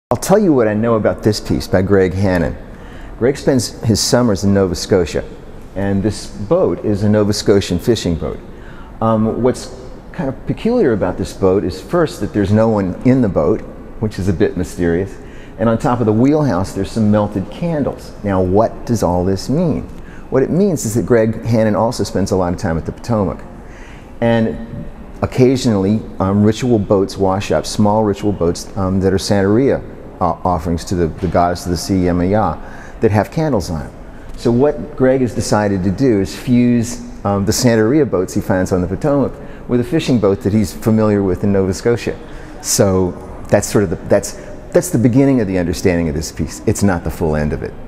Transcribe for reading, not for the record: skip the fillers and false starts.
I'll tell you what I know about this piece by Greg Hannon. Greg spends his summers in Nova Scotia, and this boat is a Nova Scotian fishing boat. What's kind of peculiar about this boat is first that there's no one in the boat, which is a bit mysterious, and on top of the wheelhouse there's some melted candles. Now what does all this mean? What it means is that Greg Hannon also spends a lot of time at the Potomac, and occasionally ritual boats wash up, small ritual boats that are Santeria offerings to the goddess of the sea, Yemaya, that have candles on them. So what Greg has decided to do is fuse the Santeria boats he finds on the Potomac with a fishing boat that he's familiar with in Nova Scotia. So that's sort of that's the beginning of the understanding of this piece. It's not the full end of it.